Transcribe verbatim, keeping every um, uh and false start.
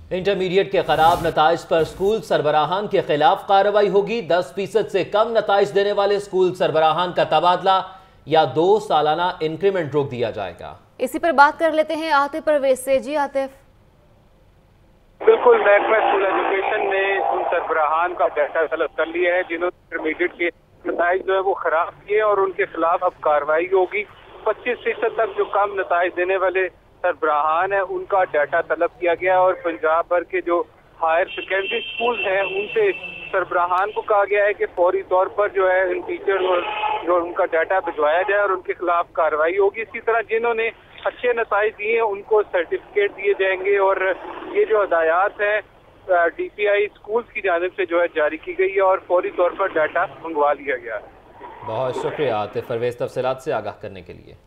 Intermediate के खराब नताइज पर स्कूल सरबराहान के खिलाफ कार्रवाई होगी। दस फीसद से कम नताइज देने वाले स्कूल सरबराहान का तबादला या दो सालाना इंक्रीमेंट रोक दिया जाएगा। इसी पर बात कर लेते हैं आतिफ परवेज से। जी आतिफ। बिल्कुल, महकमा स्कूल एजुकेशन ने उन सरबराहान का डाटा तलब कर लिया है जिन्होंने इंटरमीडिएट के नताइज जो है वो खराब किए और उनके खिलाफ अब कार्रवाई होगी। पच्चीस फीसद तक जो कम नताइज देने वाले सरबराहान है उनका डाटा तलब किया गया और पंजाब भर के जो हायर सेकेंडरी स्कूल हैं उनसे सरबराहान को कहा गया है कि फौरी तौर पर जो है इन टीचर और जो उनका डाटा भिजवाया जाए और उनके खिलाफ कार्रवाई होगी। इसी तरह जिन्होंने अच्छे नताइज दिए हैं उनको सर्टिफिकेट दिए जाएंगे और ये जो हदायत है डी पी आई स्कूल की जानिब से जो है जारी की गई है और फौरी तौर पर डाटा मंगवा लिया गया है। बहुत शुक्रिया आतिफ परवेज तफसीलात से आगाह करने के लिए।